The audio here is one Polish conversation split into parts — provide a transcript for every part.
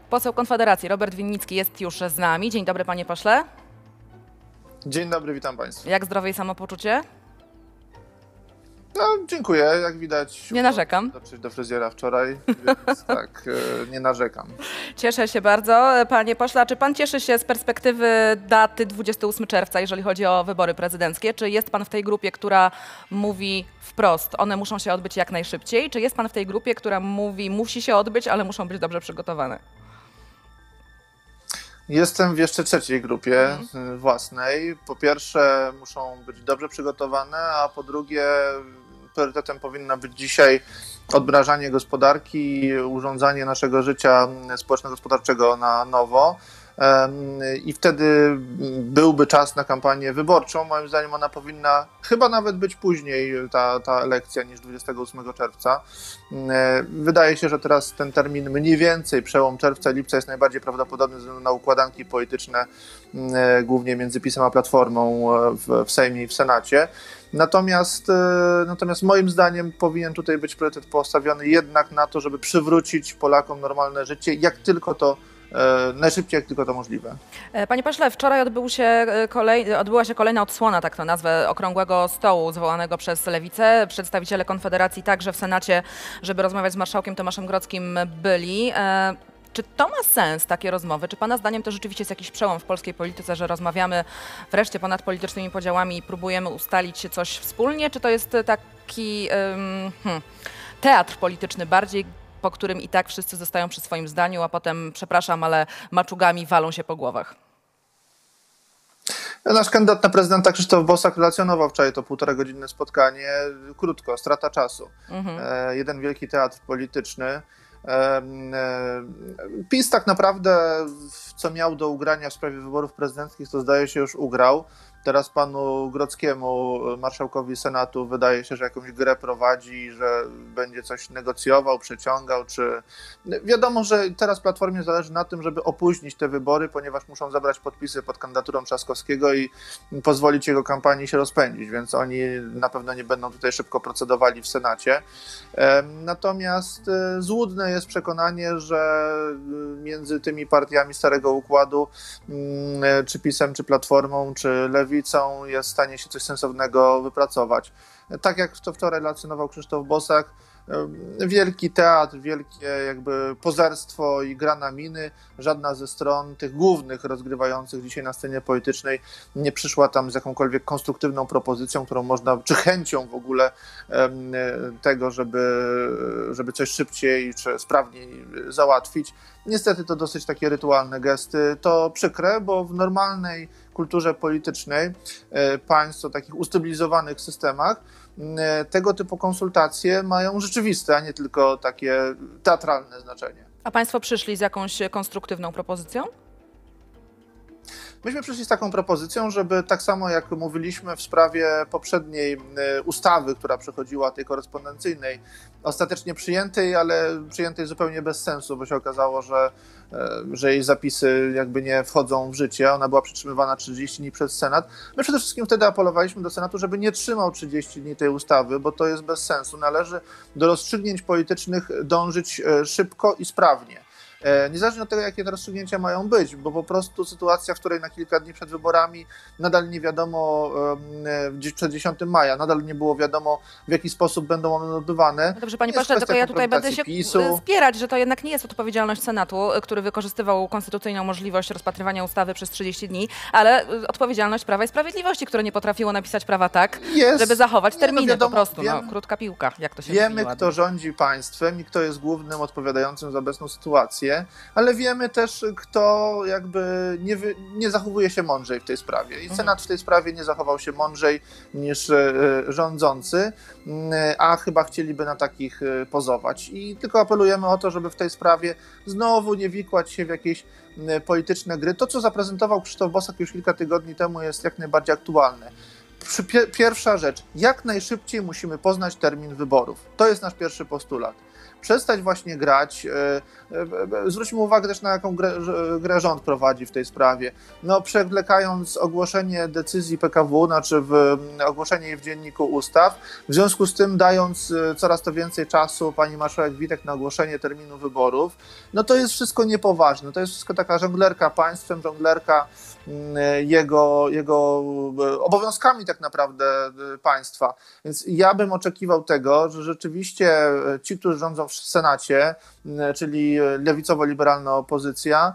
Poseł Konfederacji Robert Winnicki jest już z nami. Dzień dobry, panie pośle. Dzień dobry, witam państwa. Jak zdrowie i samopoczucie? No, dziękuję, jak widać. Nie narzekam. Dotrzeć do fryzjera wczoraj, więc tak, nie narzekam. Cieszę się bardzo. Panie pośle, a czy pan cieszy się z perspektywy daty 28 czerwca, jeżeli chodzi o wybory prezydenckie? Czy jest pan w tej grupie, która mówi wprost, one muszą się odbyć jak najszybciej? Czy jest pan w tej grupie, która mówi, musi się odbyć, ale muszą być dobrze przygotowane? Jestem w jeszcze trzeciej grupie własnej. Po pierwsze, muszą być dobrze przygotowane, a po drugie, priorytetem powinno być dzisiaj odmrażanie gospodarki i urządzanie naszego życia społeczno-gospodarczego na nowo. I wtedy byłby czas na kampanię wyborczą. Moim zdaniem ona powinna chyba nawet być później, ta elekcja, niż 28 czerwca. Wydaje się, że teraz ten termin mniej więcej, przełom czerwca i lipca jest najbardziej prawdopodobny ze względu na układanki polityczne, głównie między PiS-em a Platformą w Sejmie i w Senacie. Natomiast moim zdaniem powinien tutaj być priorytet postawiony jednak na to, żeby przywrócić Polakom normalne życie, najszybciej, jak tylko to możliwe. Panie pośle, wczoraj odbyła się kolejna odsłona, tak to nazwę, okrągłego stołu zwołanego przez Lewicę. Przedstawiciele Konfederacji także w Senacie, żeby rozmawiać z marszałkiem Tomaszem Grodzkim, byli. Czy to ma sens, takie rozmowy? Czy pana zdaniem to rzeczywiście jest jakiś przełom w polskiej polityce, że rozmawiamy wreszcie ponad politycznymi podziałami i próbujemy ustalić coś wspólnie? Czy to jest taki teatr polityczny bardziej, po którym i tak wszyscy zostają przy swoim zdaniu, a potem, przepraszam, ale maczugami walą się po głowach? Nasz kandydat na prezydenta Krzysztof Bosak relacjonował wczoraj to 1,5-godzinne spotkanie. Krótko, strata czasu. Jeden wielki teatr polityczny. PiS tak naprawdę, co miał do ugrania w sprawie wyborów prezydenckich, to zdaje się już ugrał. Teraz panu Grodzkiemu, marszałkowi Senatu, wydaje się, że jakąś grę prowadzi, że będzie coś negocjował, przeciągał, czy... Wiadomo, że teraz Platformie zależy na tym, żeby opóźnić te wybory, ponieważ muszą zebrać podpisy pod kandydaturą Trzaskowskiego i pozwolić jego kampanii się rozpędzić, więc oni na pewno nie będą tutaj szybko procedowali w Senacie. Natomiast złudne jest przekonanie, że między tymi partiami Starego Układu, czy PiS-em, czy Platformą, czy Lewicą, jest w stanie się coś sensownego wypracować. Tak jak to wczoraj relacjonował Krzysztof Bosak, wielki teatr, wielkie jakby pozerstwo i gra na miny. Żadna ze stron tych głównych rozgrywających dzisiaj na scenie politycznej nie przyszła tam z jakąkolwiek konstruktywną propozycją, którą można, czy chęcią w ogóle tego, żeby coś szybciej czy sprawniej załatwić. Niestety to dosyć takie rytualne gesty. To przykre, bo w normalnej kulturze politycznej państw o takich ustabilizowanych systemach tego typu konsultacje mają rzeczywiste, a nie tylko takie teatralne znaczenie. A państwo przyszli z jakąś konstruktywną propozycją? Myśmy przyszli z taką propozycją, żeby tak samo jak mówiliśmy w sprawie poprzedniej ustawy, która przechodziła, tej korespondencyjnej, ostatecznie przyjętej, ale przyjętej zupełnie bez sensu, bo się okazało, że jej zapisy jakby nie wchodzą w życie. Ona była przytrzymywana 30 dni przez Senat. My przede wszystkim wtedy apelowaliśmy do Senatu, żeby nie trzymał 30 dni tej ustawy, bo to jest bez sensu. Należy do rozstrzygnięć politycznych dążyć szybko i sprawnie. Niezależnie od tego, jakie te rozstrzygnięcia mają być, bo po prostu sytuacja, w której na kilka dni przed wyborami nadal nie wiadomo, gdzieś przed 10 maja, nadal nie było wiadomo, w jaki sposób będą one odbywane. No dobrze, panie pośle, tylko ja tutaj będę się spierać, że to jednak nie jest odpowiedzialność Senatu, który wykorzystywał konstytucyjną możliwość rozpatrywania ustawy przez 30 dni, ale odpowiedzialność Prawa i Sprawiedliwości, które nie potrafiło napisać prawa tak, żeby zachować terminy, wiadomo, po prostu. Krótka piłka, jak to się mówi. Wiemy, kto rządzi państwem i kto jest głównym odpowiadającym za obecną sytuację. Ale wiemy też, kto jakby nie zachowuje się mądrzej w tej sprawie. I Senat w tej sprawie nie zachował się mądrzej niż rządzący, a chyba chcieliby na takich pozować. I tylko apelujemy o to, żeby w tej sprawie znowu nie wikłać się w jakieś polityczne gry. To, co zaprezentował Krzysztof Bosak już kilka tygodni temu, jest jak najbardziej aktualne. Pierwsza rzecz, jak najszybciej musimy poznać termin wyborów. To jest nasz pierwszy postulat. przestać właśnie grać. Zwróćmy uwagę też, na jaką grę rząd prowadzi w tej sprawie. No, przewlekając ogłoszenie decyzji PKW, znaczy ogłoszenie jej w Dzienniku Ustaw, w związku z tym dając coraz to więcej czasu pani marszałek Witek na ogłoszenie terminu wyborów, no to jest wszystko niepoważne. To jest wszystko taka żonglerka państwem, żonglerka jego obowiązkami tak naprawdę państwa. Więc ja bym oczekiwał tego, że rzeczywiście ci, którzy rządzą w Senacie, czyli lewicowo-liberalna opozycja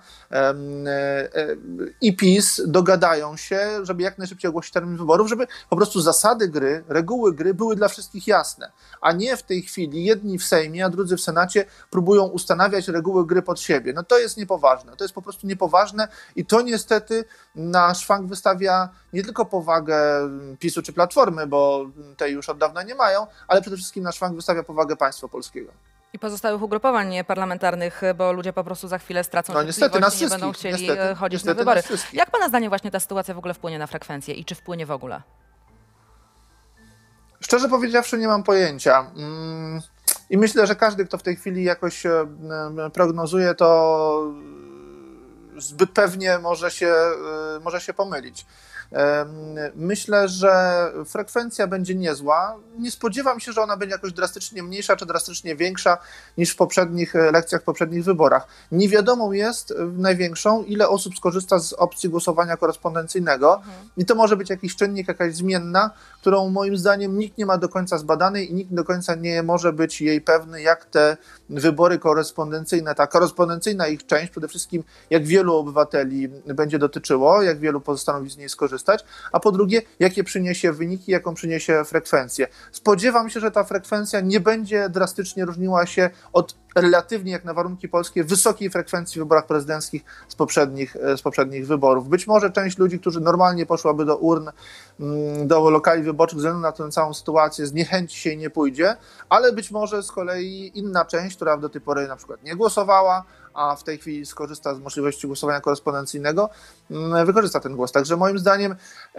i PiS dogadają się, żeby jak najszybciej ogłosić termin wyborów, żeby po prostu zasady gry, reguły gry były dla wszystkich jasne, a nie w tej chwili jedni w Sejmie, a drudzy w Senacie próbują ustanawiać reguły gry pod siebie. No to jest niepoważne, to jest po prostu niepoważne i to niestety na szwank wystawia nie tylko powagę PiS-u czy Platformy, bo tej już od dawna nie mają, ale przede wszystkim na szwank wystawia powagę państwa polskiego. I pozostałych ugrupowań parlamentarnych, bo ludzie po prostu za chwilę stracą niestety, cierpliwość i nie będą chcieli chodzić na wybory. Jak pana zdaniem właśnie ta sytuacja w ogóle wpłynie na frekwencję i czy wpłynie w ogóle? Szczerze powiedziawszy, nie mam pojęcia. I myślę, że każdy, kto w tej chwili jakoś prognozuje, to zbyt pewnie może się pomylić. Myślę, że frekwencja będzie niezła. Nie spodziewam się, że ona będzie jakoś drastycznie mniejsza czy drastycznie większa niż w poprzednich lekcjach, w poprzednich wyborach. Niewiadomą jest największą, ile osób skorzysta z opcji głosowania korespondencyjnego i to może być jakiś czynnik, jakaś zmienna, którą moim zdaniem nikt nie ma do końca zbadanej i nikt do końca nie może być jej pewny, jak te wybory korespondencyjne, ta korespondencyjna ich część, przede wszystkim jak wielu obywateli będzie dotyczyło, jak wielu postanowi z niej skorzystać, a po drugie, jakie przyniesie wyniki, jaką przyniesie frekwencję. Spodziewam się, że ta frekwencja nie będzie drastycznie różniła się od relatywnie, jak na warunki polskie, wysokiej frekwencji w wyborach prezydenckich z poprzednich wyborów. Być może część ludzi, którzy normalnie poszłaby do urn, do lokali wyborczych, ze względu na tę całą sytuację, zniechęci się i nie pójdzie, ale być może z kolei inna część, która do tej pory na przykład nie głosowała, a w tej chwili skorzysta z możliwości głosowania korespondencyjnego, wykorzysta ten głos. Także moim zdaniem,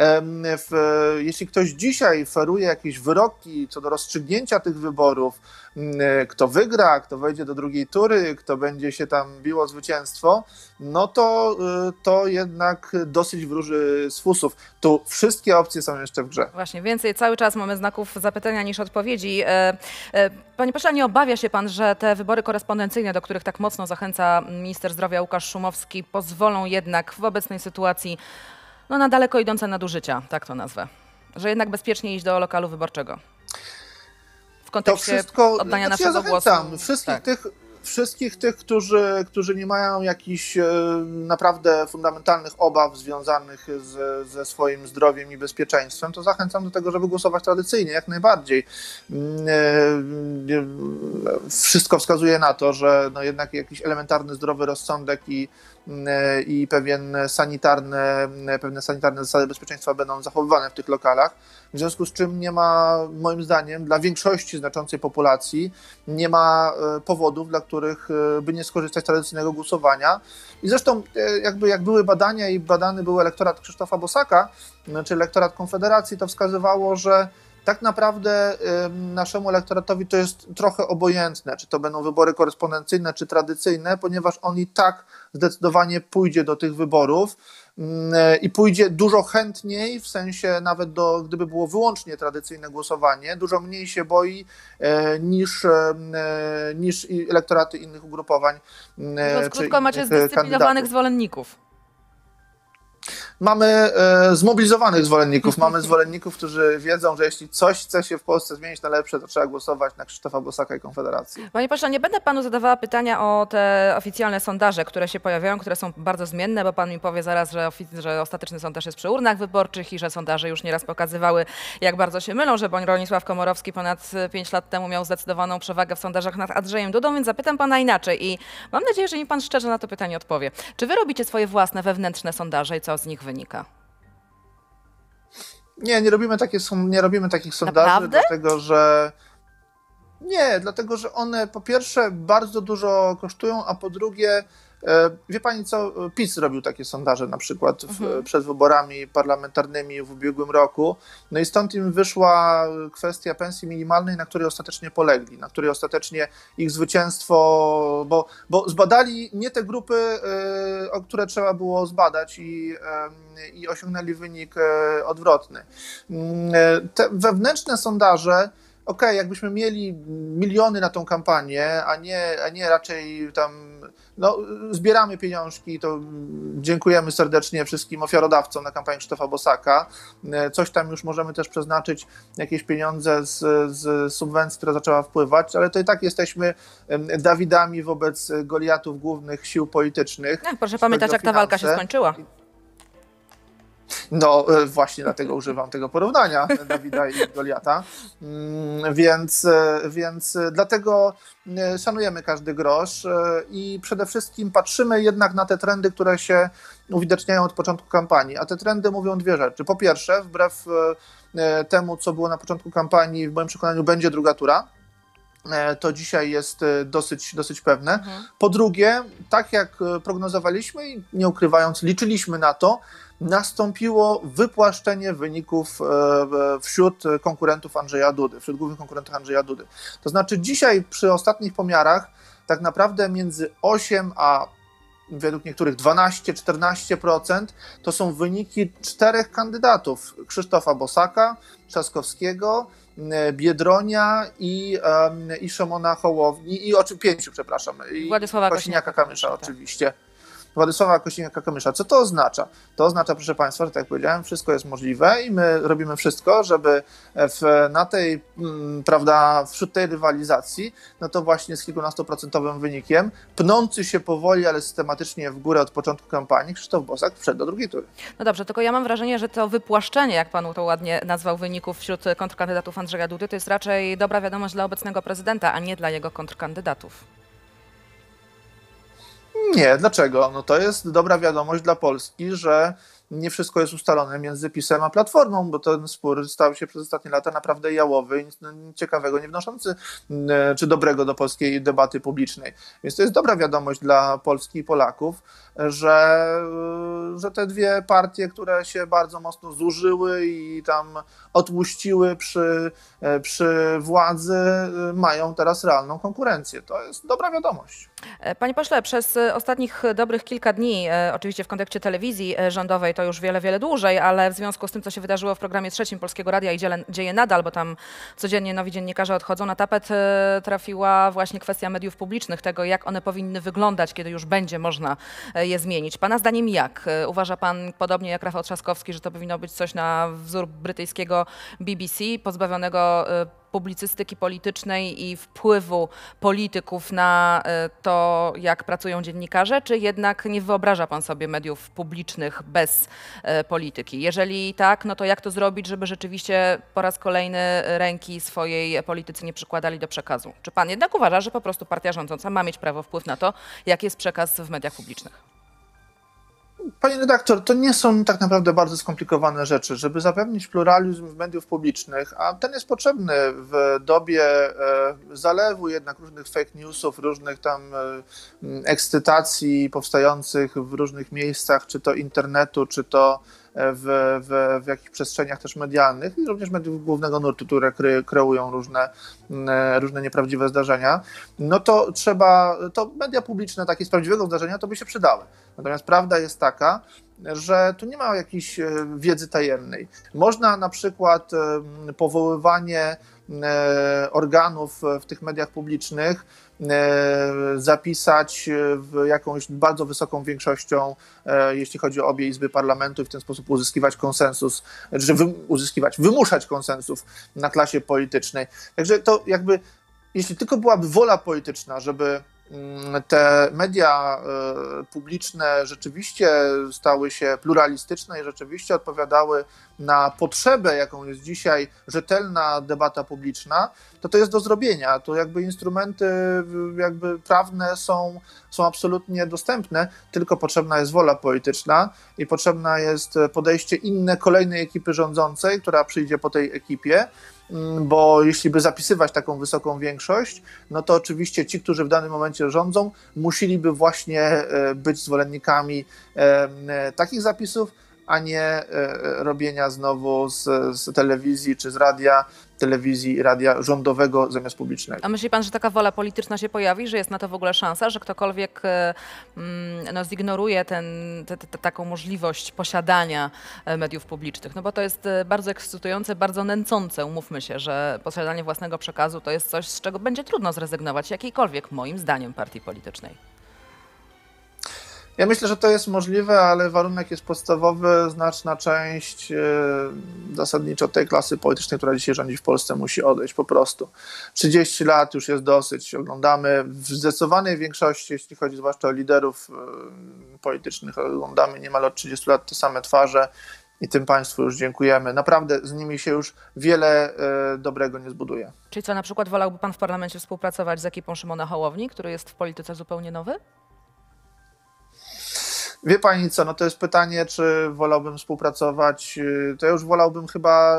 jeśli ktoś dzisiaj feruje jakieś wyroki co do rozstrzygnięcia tych wyborów, kto wygra, kto wejdzie do drugiej tury, kto będzie się tam biło o zwycięstwo, no to jednak dosyć wróży z fusów. Tu wszystkie opcje są jeszcze w grze. Właśnie, więcej cały czas mamy znaków zapytania niż odpowiedzi. Panie pośle, nie obawia się pan, że te wybory korespondencyjne, do których tak mocno zachęca minister zdrowia Łukasz Szumowski, pozwolą jednak w obecnej sytuacji na daleko idące nadużycia, tak to nazwę, że jednak bezpiecznie iść do lokalu wyborczego? W kontekście oddania naszego głosu. Wszystkich tych, którzy nie mają jakichś naprawdę fundamentalnych obaw związanych ze swoim zdrowiem i bezpieczeństwem, to zachęcam do tego, żeby głosować tradycyjnie, jak najbardziej. Wszystko wskazuje na to, że jednak jakiś elementarny zdrowy rozsądek i pewne sanitarne zasady bezpieczeństwa będą zachowywane w tych lokalach, w związku z czym nie ma, moim zdaniem, dla większości znaczącej populacji nie ma powodów, dla których by nie skorzystać z tradycyjnego głosowania. I zresztą jak były badania i badany był elektorat Krzysztofa Bosaka, czy elektorat Konfederacji, to wskazywało, że tak naprawdę naszemu elektoratowi to jest trochę obojętne, czy to będą wybory korespondencyjne, czy tradycyjne, ponieważ on i tak zdecydowanie pójdzie do tych wyborów i pójdzie dużo chętniej, w sensie nawet gdyby było wyłącznie tradycyjne głosowanie, dużo mniej się boi niż elektoraty innych ugrupowań. Krótko, macie zdyscyplinowanych zwolenników. Mamy zmobilizowanych zwolenników, mamy zwolenników, którzy wiedzą, że jeśli coś chce się w Polsce zmienić na lepsze, to trzeba głosować na Krzysztofa Bosaka i Konfederację. Panie pośle, nie będę panu zadawała pytania o te oficjalne sondaże, które się pojawiają, które są bardzo zmienne, bo pan mi powie zaraz, że ostateczny sondaż jest przy urnach wyborczych i że sondaże już nieraz pokazywały, jak bardzo się mylą, że Bronisław Komorowski ponad 5 lat temu miał zdecydowaną przewagę w sondażach nad Andrzejem Dudą, więc zapytam pana inaczej i mam nadzieję, że mi pan szczerze na to pytanie odpowie. Czy wy robicie swoje własne wewnętrzne sondaże i co z nich wynika? Nie robimy takich sondaży, Naprawdę? dlatego że one po pierwsze bardzo dużo kosztują, a po drugie Wie pani co, PiS robił takie sondaże na przykład przed wyborami parlamentarnymi w ubiegłym roku, no i stąd im wyszła kwestia pensji minimalnej, na której ostatecznie polegli, na której ostatecznie ich zwycięstwo, bo zbadali nie te grupy, o które trzeba było zbadać i osiągnęli wynik odwrotny. Te wewnętrzne sondaże, jakbyśmy mieli miliony na tą kampanię, a nie raczej tam zbieramy pieniążki, to dziękujemy serdecznie wszystkim ofiarodawcom na kampanię Krzysztofa Bosaka. Coś tam już możemy też przeznaczyć, jakieś pieniądze z subwencji, która zaczęła wpływać, ale to i tak jesteśmy Dawidami wobec Goliatów głównych sił politycznych. Proszę pamiętać, jak ta walka się skończyła. No właśnie dlatego używam tego porównania Dawida i Goliata, więc dlatego szanujemy każdy grosz i przede wszystkim patrzymy jednak na te trendy, które się uwidaczniają od początku kampanii, a te trendy mówią dwie rzeczy. Po pierwsze, wbrew temu, co było na początku kampanii, w moim przekonaniu będzie druga tura. To dzisiaj jest dosyć pewne. Po drugie, tak jak prognozowaliśmy i nie ukrywając, liczyliśmy na to, nastąpiło wypłaszczenie wyników wśród konkurentów Andrzeja Dudy, wśród głównych konkurentów Andrzeja Dudy. To znaczy dzisiaj przy ostatnich pomiarach tak naprawdę między 8 a według niektórych 12-14% to są wyniki 4 kandydatów: Krzysztofa Bosaka, Trzaskowskiego, Biedronia i Szymona Hołowni, i 5, przepraszam, i Władysława Kosiniaka-Kamysza oczywiście. Władysława Kosiniaka-Kamysza. Co to oznacza? To oznacza, proszę Państwa, że tak jak powiedziałem, wszystko jest możliwe i my robimy wszystko, żeby wśród tej rywalizacji, no to właśnie z kilkunastoprocentowym wynikiem, pnący się powoli, ale systematycznie w górę od początku kampanii, Krzysztof Bosak wszedł do drugiej tury. No dobrze, tylko ja mam wrażenie, że to wypłaszczenie, jak panu to ładnie nazwał, wyników wśród kontrkandydatów Andrzeja Dudy, to jest raczej dobra wiadomość dla obecnego prezydenta, a nie dla jego kontrkandydatów. Nie, dlaczego? No to jest dobra wiadomość dla Polski, że nie wszystko jest ustalone między PiS-em a Platformą, bo ten spór stał się przez ostatnie lata naprawdę jałowy i nic ciekawego nie wnoszący czy dobrego do polskiej debaty publicznej. Więc to jest dobra wiadomość dla Polski i Polaków, że te dwie partie, które się bardzo mocno zużyły i tam odpuściły przy władzy, mają teraz realną konkurencję. To jest dobra wiadomość. Panie pośle, przez ostatnich dobrych kilka dni, oczywiście w kontekście telewizji rządowej to już wiele dłużej, ale w związku z tym, co się wydarzyło w programie trzecim Polskiego Radia i dzieje nadal, bo tam codziennie nowi dziennikarze odchodzą, na tapet trafiła właśnie kwestia mediów publicznych, tego jak one powinny wyglądać, kiedy już będzie można je zmienić. Pana zdaniem jak? Uważa pan, podobnie jak Rafał Trzaskowski, że to powinno być coś na wzór brytyjskiego BBC, pozbawionego publicystyki politycznej i wpływu polityków na to, jak pracują dziennikarze, czy jednak nie wyobraża pan sobie mediów publicznych bez polityki? Jeżeli tak, no to jak to zrobić, żeby rzeczywiście po raz kolejny ręki swojej politycy nie przykładali do przekazu? Czy pan jednak uważa, że po prostu partia rządząca ma mieć wpływ na to, jaki jest przekaz w mediach publicznych? Panie redaktor, to nie są tak naprawdę bardzo skomplikowane rzeczy. Żeby zapewnić pluralizm mediów publicznych, a ten jest potrzebny w dobie zalewu jednak różnych fake newsów, różnych tam ekscytacji powstających w różnych miejscach, czy to internetu, czy to w jakichś przestrzeniach też medialnych i również mediów głównego nurtu, które kreują różne nieprawdziwe zdarzenia, no to media publiczne takie z prawdziwego zdarzenia to by się przydały. Natomiast prawda jest taka, że tu nie ma jakiejś wiedzy tajemnej. Można na przykład powoływanie organów w tych mediach publicznych zapisać jakąś bardzo wysoką większością, jeśli chodzi o obie izby parlamentu, i w ten sposób uzyskiwać konsensus, wymuszać konsensus na klasie politycznej. Także to jakby, jeśli tylko byłaby wola polityczna, żeby te media publiczne rzeczywiście stały się pluralistyczne i rzeczywiście odpowiadały na potrzebę, jaką jest dzisiaj rzetelna debata publiczna, to jest do zrobienia. To jakby instrumenty jakby prawne są absolutnie dostępne, tylko potrzebna jest wola polityczna i potrzebna jest podejście inne kolejnej ekipy rządzącej, która przyjdzie po tej ekipie bo jeśli by zapisywać taką wysoką większość, no to oczywiście ci, którzy w danym momencie rządzą, musieliby właśnie być zwolennikami takich zapisów, a nie robienia znowu z telewizji czy z radia, telewizji i radia rządowego zamiast publicznego. A myśli pan, że taka wola polityczna się pojawi, że jest na to w ogóle szansa, że ktokolwiek zignoruje taką możliwość posiadania mediów publicznych? No bo to jest bardzo ekscytujące, bardzo nęcące, umówmy się, że posiadanie własnego przekazu to jest coś, z czego będzie trudno zrezygnować jakiejkolwiek, moim zdaniem, partii politycznej. Ja myślę, że to jest możliwe, ale warunek jest podstawowy. Znaczna część zasadniczo tej klasy politycznej, która dzisiaj rządzi w Polsce, musi odejść po prostu. 30 lat już jest dosyć. Oglądamy w zdecydowanej większości, jeśli chodzi zwłaszcza o liderów politycznych, oglądamy niemal od 30 lat te same twarze i tym państwu już dziękujemy. Naprawdę z nimi się już wiele dobrego nie zbuduje. Czyli co, na przykład wolałby pan w parlamencie współpracować z ekipą Szymona Hołowni, który jest w polityce zupełnie nowy? Wie pani co, no to jest pytanie, czy wolałbym współpracować. To ja już wolałbym chyba,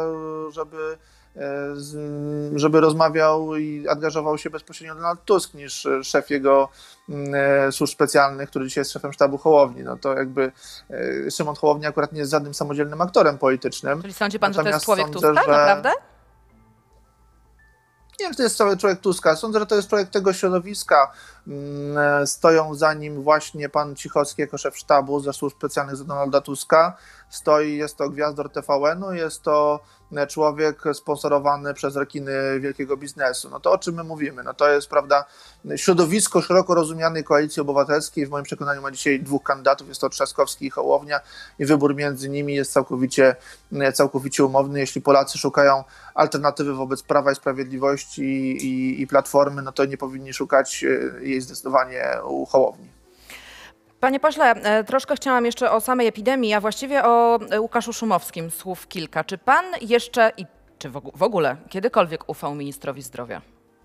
żeby rozmawiał i angażował się bezpośrednio Donald Tusk niż szef jego służb specjalnych, który dzisiaj jest szefem sztabu Hołowni. No to jakby Szymon Hołownia akurat nie jest żadnym samodzielnym aktorem politycznym. Czyli sądzi pan, Natomiast że to jest człowiek sądzę, Tuska, naprawdę? Nie wiem, czy to jest cały człowiek Tuska. Sądzę, że to jest człowiek tego środowiska. Stoją za nim właśnie pan Cichocki jako szef sztabu ze służb specjalnych za Donalda Tuska. Jest to gwiazdor TVN-u, jest to człowiek sponsorowany przez rekiny wielkiego biznesu. No to o czym my mówimy? No to jest, prawda, środowisko szeroko rozumianej Koalicji Obywatelskiej. W moim przekonaniu ma dzisiaj dwóch kandydatów, jest to Trzaskowski i Hołownia i wybór między nimi jest całkowicie umowny. Jeśli Polacy szukają alternatywy wobec Prawa i Sprawiedliwości i Platformy, no to nie powinni szukać jej zdecydowanie u Hołowni. Panie pośle, troszkę chciałam jeszcze o samej epidemii, a właściwie o Łukaszu Szumowskim słów kilka. Czy pan jeszcze czy w ogóle kiedykolwiek ufał ministrowi zdrowia?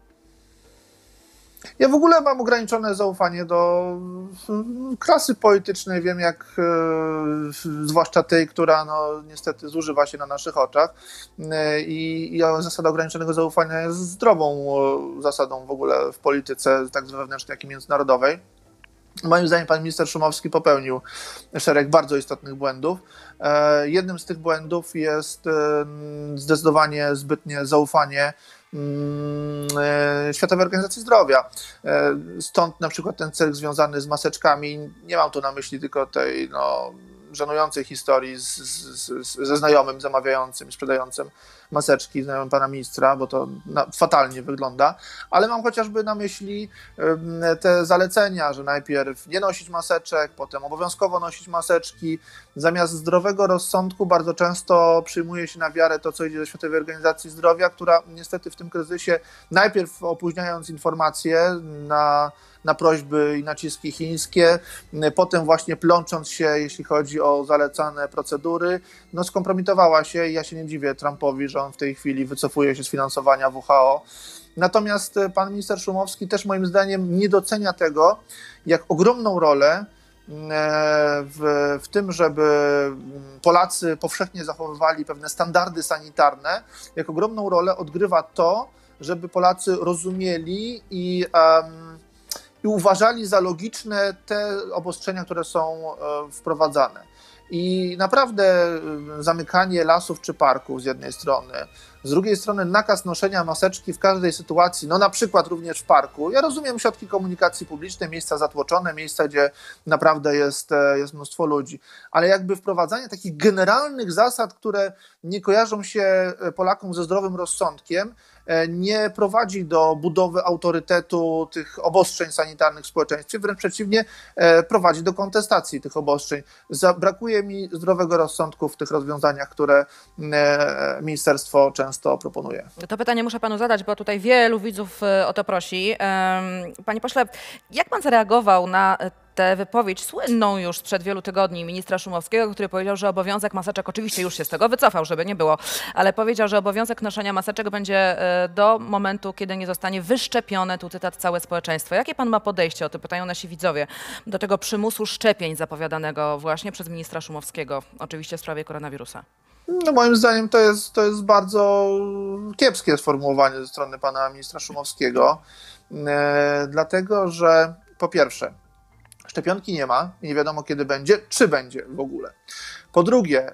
Ja w ogóle mam ograniczone zaufanie do klasy politycznej. Wiem, jak zwłaszcza tej, która no, niestety zużywa się na naszych oczach. I zasada ograniczonego zaufania jest zdrową zasadą w ogóle w polityce, tak wewnętrznej, jak i międzynarodowej. Moim zdaniem pan minister Szumowski popełnił szereg bardzo istotnych błędów. Jednym z tych błędów jest zdecydowanie zbytnie zaufanie Światowej Organizacji Zdrowia. Stąd na przykład ten cyrk związany z maseczkami. Nie mam tu na myśli tylko tej żenującej historii ze znajomym zamawiającym i sprzedającym maseczki, znajomym pana ministra, bo to fatalnie wygląda, ale mam chociażby na myśli te zalecenia, że najpierw nie nosić maseczek, potem obowiązkowo nosić maseczki. Zamiast zdrowego rozsądku bardzo często przyjmuje się na wiarę to, co idzie ze Światowej Organizacji Zdrowia, która niestety w tym kryzysie, najpierw opóźniając informacje na prośby i naciski chińskie, potem właśnie plącząc się, jeśli chodzi o zalecane procedury, skompromitowała się i ja się nie dziwię Trumpowi, że on w tej chwili wycofuje się z finansowania WHO. Natomiast pan minister Szumowski też moim zdaniem nie docenia tego, jak ogromną rolę w tym, żeby Polacy powszechnie zachowywali pewne standardy sanitarne, jak ogromną rolę odgrywa to, żeby Polacy rozumieli i uważali za logiczne te obostrzenia, które są wprowadzane. I naprawdę zamykanie lasów czy parków z jednej strony, z drugiej strony nakaz noszenia maseczki w każdej sytuacji, na przykład również w parku. Ja rozumiem środki komunikacji publicznej, miejsca zatłoczone, miejsca, gdzie naprawdę jest mnóstwo ludzi, ale jakby wprowadzanie takich generalnych zasad, które nie kojarzą się Polakom ze zdrowym rozsądkiem, nie prowadzi do budowy autorytetu tych obostrzeń sanitarnych w społeczeństwie, wręcz przeciwnie, prowadzi do kontestacji tych obostrzeń. Brakuje mi zdrowego rozsądku w tych rozwiązaniach, które ministerstwo często proponuje. To pytanie muszę panu zadać, bo tutaj wielu widzów o to prosi. Panie pośle, jak pan zareagował na tę wypowiedź słynną już sprzed wielu tygodni ministra Szumowskiego, który powiedział, że obowiązek maseczek, oczywiście już się z tego wycofał, żeby nie było, ale powiedział, że obowiązek noszenia maseczek będzie do momentu, kiedy nie zostanie wyszczepione, tu cytat, całe społeczeństwo. Jakie pan ma podejście, o to pytają nasi widzowie, do tego przymusu szczepień zapowiadanego właśnie przez ministra Szumowskiego, oczywiście w sprawie koronawirusa? No moim zdaniem to jest bardzo kiepskie sformułowanie ze strony pana ministra Szumowskiego, dlatego że po pierwsze, szczepionki nie ma, nie wiadomo kiedy będzie, czy będzie w ogóle. Po drugie,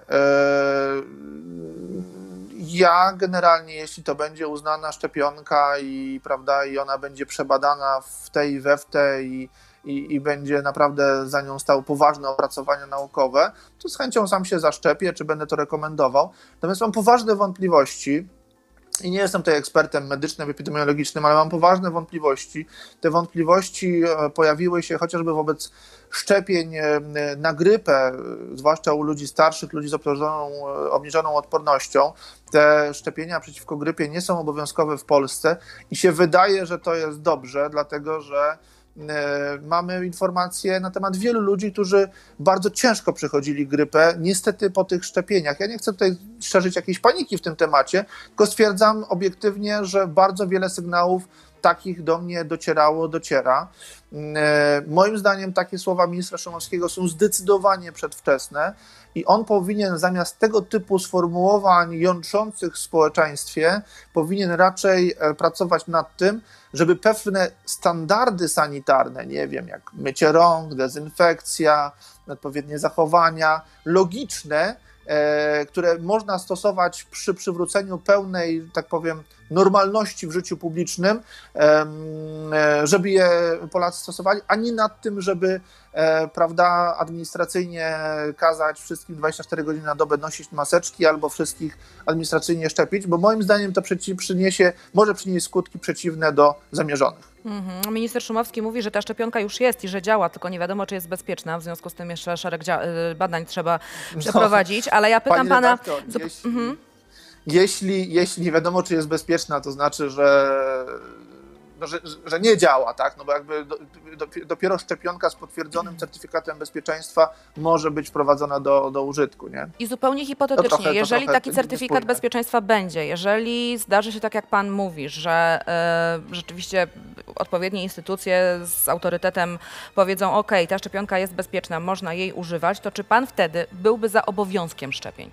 ja generalnie, jeśli to będzie uznana szczepionka i, prawda, i ona będzie przebadana w tej i we w tej i będzie naprawdę za nią stało poważne opracowania naukowe, to z chęcią sam się zaszczepię, czy będę to rekomendował. Natomiast mam poważne wątpliwości, i nie jestem tutaj ekspertem medycznym, epidemiologicznym, ale mam poważne wątpliwości. Te wątpliwości pojawiły się chociażby wobec szczepień na grypę, zwłaszcza u ludzi starszych, ludzi z obniżoną odpornością. Te szczepienia przeciwko grypie nie są obowiązkowe w Polsce i się wydaje, że to jest dobrze, dlatego że mamy informacje na temat wielu ludzi, którzy bardzo ciężko przechodzili grypę, niestety po tych szczepieniach. Ja nie chcę tutaj szerzyć jakiejś paniki w tym temacie, tylko stwierdzam obiektywnie, że bardzo wiele sygnałów takich do mnie dociera. Moim zdaniem takie słowa ministra Szumowskiego są zdecydowanie przedwczesne i on powinien zamiast tego typu sformułowań jątrzących w społeczeństwie, powinien raczej pracować nad tym, żeby pewne standardy sanitarne, nie wiem, jak mycie rąk, dezynfekcja, odpowiednie zachowania, logiczne, które można stosować przy przywróceniu pełnej, tak powiem, normalności w życiu publicznym, żeby je Polacy stosowali, a nie nad tym, żeby, prawda, administracyjnie kazać wszystkim 24 godziny na dobę nosić maseczki albo wszystkich administracyjnie szczepić, bo moim zdaniem to może przynieść skutki przeciwne do zamierzonych. Minister Szumowski mówi, że ta szczepionka już jest i że działa, tylko nie wiadomo, czy jest bezpieczna. W związku z tym jeszcze szereg badań trzeba przeprowadzić, ale ja pytam pana... Redaktor, jeśli nie wiadomo, czy jest bezpieczna, to znaczy, że nie działa, tak? No bo jakby dopiero szczepionka z potwierdzonym certyfikatem bezpieczeństwa może być wprowadzona do użytku, nie? I zupełnie hipotetycznie, jeżeli taki certyfikat bezpieczeństwa będzie, jeżeli zdarzy się tak, jak pan mówi, że rzeczywiście odpowiednie instytucje z autorytetem powiedzą, OK, ta szczepionka jest bezpieczna, można jej używać, to czy pan wtedy byłby za obowiązkiem szczepień?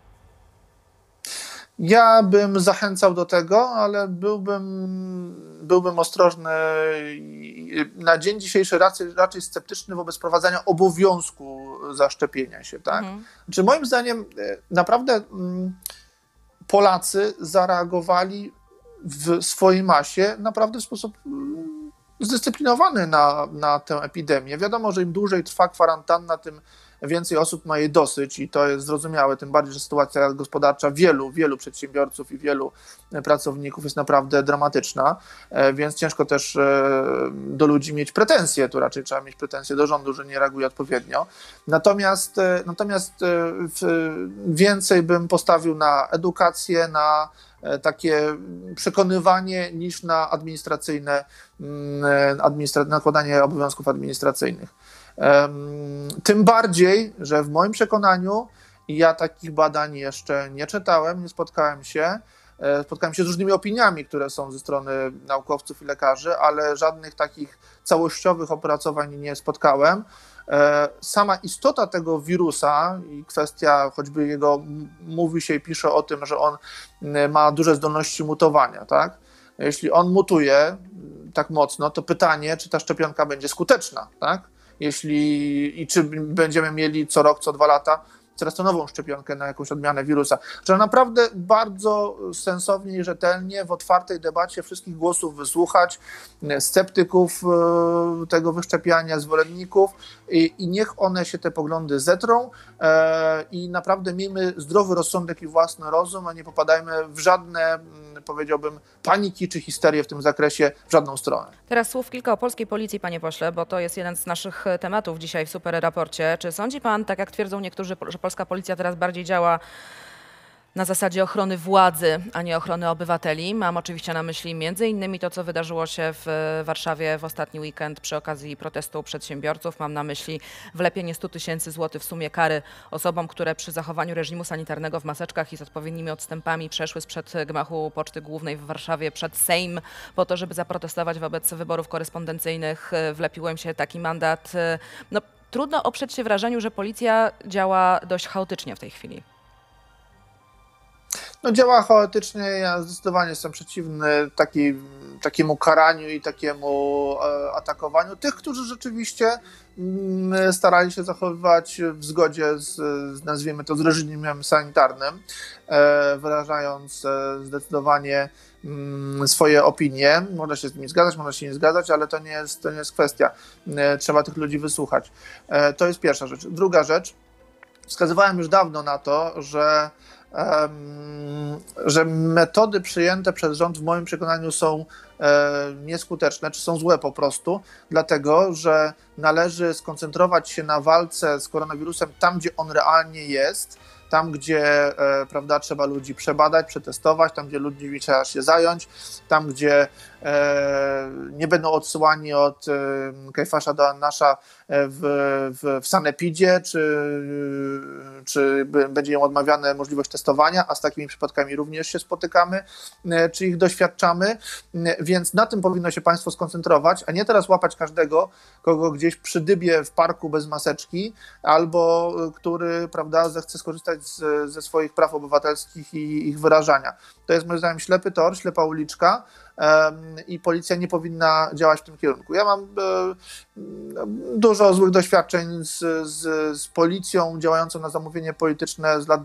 Ja bym zachęcał do tego, ale byłbym ostrożny i na dzień dzisiejszy raczej sceptyczny wobec wprowadzania obowiązku zaszczepienia się. Tak? Znaczy, moim zdaniem naprawdę Polacy zareagowali w swojej masie naprawdę w sposób zdyscyplinowany na tę epidemię. Wiadomo, że im dłużej trwa kwarantanna, tym więcej osób ma jej dosyć i to jest zrozumiałe, tym bardziej, że sytuacja gospodarcza wielu przedsiębiorców i wielu pracowników jest naprawdę dramatyczna, więc ciężko też do ludzi mieć pretensje, tu raczej trzeba mieć pretensje do rządu, że nie reaguje odpowiednio. Natomiast więcej bym postawił na edukację, na takie przekonywanie niż na nakładanie obowiązków administracyjnych. Tym bardziej, że w moim przekonaniu, i ja takich badań jeszcze nie czytałem, nie spotkałem się z różnymi opiniami, które są ze strony naukowców i lekarzy, ale żadnych takich całościowych opracowań nie spotkałem. Sama istota tego wirusa i kwestia choćby jego, mówi się i pisze o tym, że on ma duże zdolności mutowania, tak? Jeśli on mutuje tak mocno, to pytanie, czy ta szczepionka będzie skuteczna, tak? I czy będziemy mieli co rok, co 2 lata coraz to nową szczepionkę na jakąś odmianę wirusa. Trzeba naprawdę bardzo sensownie i rzetelnie w otwartej debacie wszystkich głosów wysłuchać, sceptyków tego wyszczepiania, zwolenników i niech one się te poglądy zetrą i naprawdę miejmy zdrowy rozsądek i własny rozum, a nie popadajmy w żadne, powiedziałbym, paniki czy histerię w tym zakresie w żadną stronę. Teraz słów kilka o polskiej policji, panie pośle, bo to jest jeden z naszych tematów dzisiaj w Super Raporcie. Czy sądzi pan, tak jak twierdzą niektórzy, że polska policja teraz bardziej działa na zasadzie ochrony władzy, a nie ochrony obywateli? Mam oczywiście na myśli między innymi to, co wydarzyło się w Warszawie w ostatni weekend przy okazji protestu przedsiębiorców. Mam na myśli wlepienie 100 000 złotych w sumie kary osobom, które przy zachowaniu reżimu sanitarnego w maseczkach i z odpowiednimi odstępami przeszły sprzed gmachu Poczty Głównej w Warszawie przed Sejm po to, żeby zaprotestować wobec wyborów korespondencyjnych. Wlepiło im się taki mandat. No, trudno oprzeć się wrażeniu, że policja działa dość chaotycznie w tej chwili. No działa chaotycznie, ja zdecydowanie jestem przeciwny takiemu karaniu i takiemu atakowaniu tych, którzy rzeczywiście starali się zachowywać w zgodzie nazwijmy to, z reżimem sanitarnym, wyrażając zdecydowanie swoje opinie. Można się z nimi zgadzać, można się nie zgadzać, ale to nie jest kwestia. Trzeba tych ludzi wysłuchać. To jest pierwsza rzecz. Druga rzecz, wskazywałem już dawno na to, że metody przyjęte przez rząd w moim przekonaniu są nieskuteczne, czy są złe po prostu, dlatego że należy skoncentrować się na walce z koronawirusem tam, gdzie on realnie jest, tam, gdzie prawda, trzeba ludzi przebadać, przetestować, tam, gdzie ludzi trzeba się zająć, tam, gdzie nie będą odsyłani od Kajfasza do Annasza w sanepidzie, czy będzie im odmawiana możliwość testowania, a z takimi przypadkami również się spotykamy, czy ich doświadczamy, więc na tym powinno się państwo skoncentrować, a nie teraz łapać każdego, kogo gdzieś przydybie w parku bez maseczki, albo który, prawda, zechce skorzystać ze swoich praw obywatelskich i ich wyrażania. To jest moim zdaniem ślepy tor, ślepa uliczka, i policja nie powinna działać w tym kierunku. Ja mam dużo złych doświadczeń z policją działającą na zamówienie polityczne z lat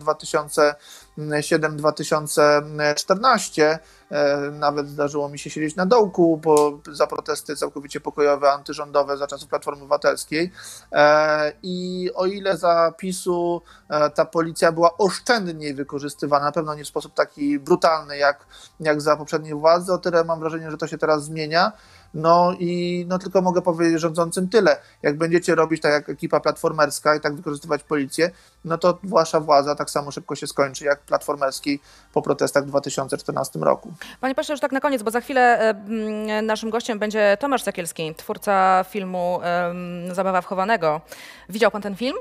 2007-2014. Nawet zdarzyło mi się siedzieć na dołku za protesty całkowicie pokojowe, antyrządowe za czasów Platformy Obywatelskiej. I o ile za PiS-u ta policja była oszczędniej wykorzystywana, na pewno nie w sposób taki brutalny jak za poprzedniej władzy, o tyle mam wrażenie, że to się teraz zmienia. No i tylko mogę powiedzieć rządzącym tyle. Jak będziecie robić tak jak ekipa platformerska i tak wykorzystywać policję, no to wasza władza tak samo szybko się skończy jak platformerskiej po protestach w 2014 roku. Panie pośle, już tak na koniec, bo za chwilę naszym gościem będzie Tomasz Sekielski, twórca filmu Zabawa wchowanego. Widział pan ten film?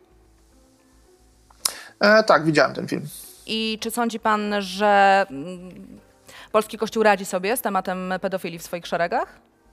Tak, widziałem ten film. I czy sądzi pan, że polski Kościół radzi sobie z tematem pedofilii w swoich szeregach?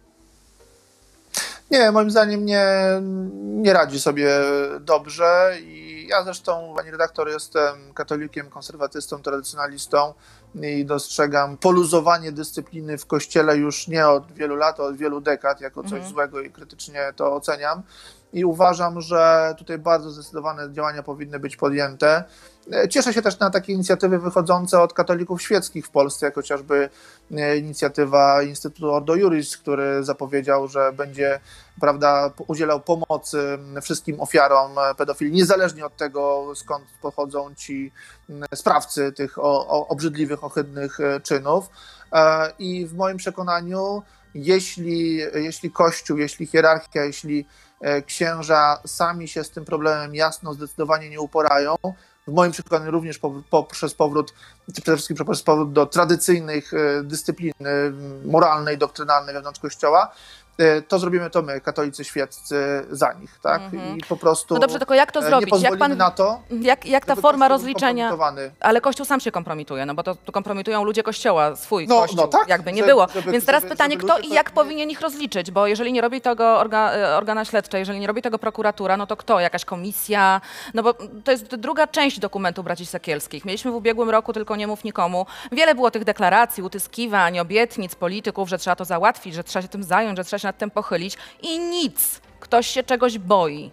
Nie, moim zdaniem nie radzi sobie dobrze i ja zresztą, pani redaktor, jestem katolikiem, konserwatystą, tradycjonalistą i dostrzegam poluzowanie dyscypliny w Kościele już nie od wielu lat, od wielu dekad jako coś złego i krytycznie to oceniam. I uważam, że tutaj bardzo zdecydowane działania powinny być podjęte. Cieszę się też na takie inicjatywy wychodzące od katolików świeckich w Polsce, jak chociażby inicjatywa Instytutu Ordo Iuris, który zapowiedział, że będzie, prawda, udzielał pomocy wszystkim ofiarom pedofilii, niezależnie od tego, skąd pochodzą ci sprawcy tych obrzydliwych, ohydnych czynów. I w moim przekonaniu, jeśli Kościół, jeśli hierarchia, jeśli księża sami się z tym problemem jasno, zdecydowanie nie uporają, w moim przekonaniu również poprzez powrót, przede wszystkim poprzez powrót do tradycyjnych dyscypliny moralnej, doktrynalnej wewnątrz Kościoła, to zrobimy to my, katolicy świeccy, za nich, tak? I po prostu no dobrze, tylko jak to zrobić? Nie pozwolimy na to, jak ta forma rozliczenia... kompromitowany. Ale Kościół sam się kompromituje, no bo to kompromitują ludzie Kościoła, swój Kościół, no tak, jakby nie było. żeby- Więc teraz żeby- pytanie, żeby kto ludzie i jak pewnie- powinien ich rozliczyć? Bo jeżeli nie robi tego organa śledcze, jeżeli nie robi tego prokuratura, no to kto? Jakaś komisja? No bo to jest druga część dokumentu braci Sekielskich. Mieliśmy w ubiegłym roku Tylko nie mów nikomu. Wiele było tych deklaracji, utyskiwań, obietnic polityków, że trzeba to załatwić, że trzeba się tym zająć, że trzeba się nad tym pochylić. I nic. Ktoś się czegoś boi.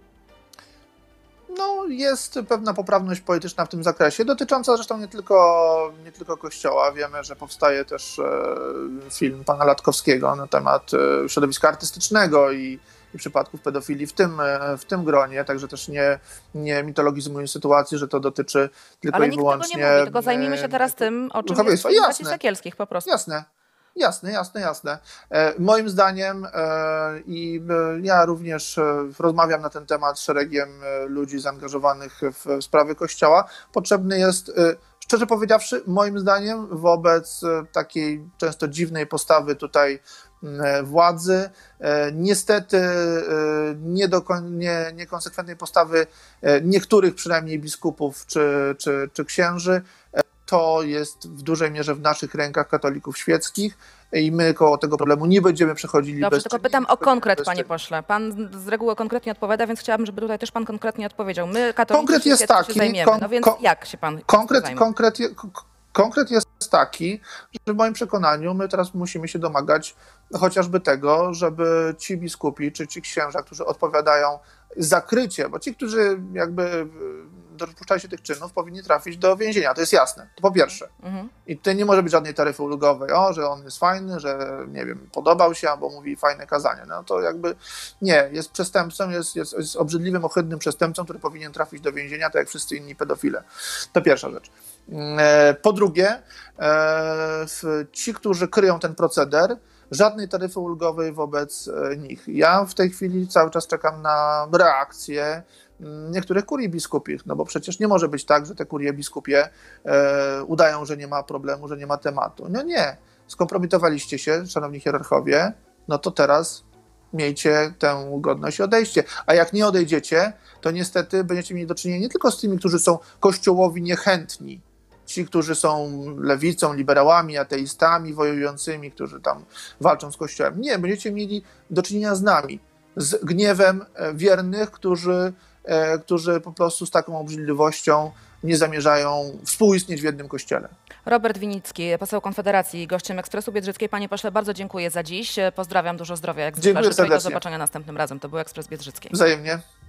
No, jest pewna poprawność polityczna w tym zakresie, dotycząca zresztą nie tylko Kościoła. Wiemy, że powstaje też film pana Latkowskiego na temat środowiska artystycznego i przypadków pedofilii w tym gronie, także też nie mitologizmuję sytuacji, że to dotyczy tylko Ale i nikt tego wyłącznie... nie mówi, tylko zajmijmy się teraz tym, o czym jest Jasne. braci Sekielskich po prostu. Jasne. Moim zdaniem ja również rozmawiam na ten temat z szeregiem ludzi zaangażowanych w sprawy Kościoła. Potrzebny jest, szczerze powiedziawszy, moim zdaniem wobec takiej często dziwnej postawy tutaj władzy, niestety niekonsekwentnej postawy niektórych przynajmniej biskupów czy księży, to jest w dużej mierze w naszych rękach, katolików świeckich, i my koło tego problemu nie będziemy przechodzili Dobrze, bez tylko czynni, pytam o konkret, bez panie czynni. pośle. Pan z reguły konkretnie odpowiada, więc chciałabym, żeby tutaj też pan konkretnie odpowiedział. My, katolicy, Konkret jest świeccy, się taki, zajmiemy. No więc jak się pan zajmie? Konkret jest taki, że w moim przekonaniu my teraz musimy się domagać chociażby tego, żeby ci biskupi czy ci księża, którzy odpowiadają za krycie, bo ci, którzy jakby dopuszczają się tych czynów, powinni trafić do więzienia, to jest jasne, to po pierwsze. I tutaj nie może być żadnej taryfy ulgowej, że on jest fajny, że nie wiem, podobał się, albo mówi fajne kazanie. No to jakby nie, jest przestępcą, jest obrzydliwym, ohydnym przestępcą, który powinien trafić do więzienia, tak jak wszyscy inni pedofile. To pierwsza rzecz. Po drugie, ci, którzy kryją ten proceder, żadnej taryfy ulgowej wobec nich. Ja w tej chwili cały czas czekam na reakcję niektórych kurii biskupich, no bo przecież nie może być tak, że te kurie biskupie udają, że nie ma problemu, że nie ma tematu. No nie, skompromitowaliście się, szanowni hierarchowie, no to teraz miejcie tę godność i odejście. A jak nie odejdziecie, to niestety będziecie mieli do czynienia nie tylko z tymi, którzy są kościołowi niechętni, ci, którzy są lewicą, liberałami, ateistami, wojującymi, którzy tam walczą z Kościołem. Nie, będziecie mieli do czynienia z nami, z gniewem wiernych, którzy po prostu z taką obrzydliwością nie zamierzają współistnieć w jednym kościele. Robert Winnicki, poseł Konfederacji, gościem Ekspresu Biedrzyckiej. Panie pośle, bardzo dziękuję za dziś. Pozdrawiam, dużo zdrowia jak zwykle. Dziękuję Życzę i do serdecznie. zobaczenia następnym razem. To był Ekspres Biedrzyckiej. Wzajemnie.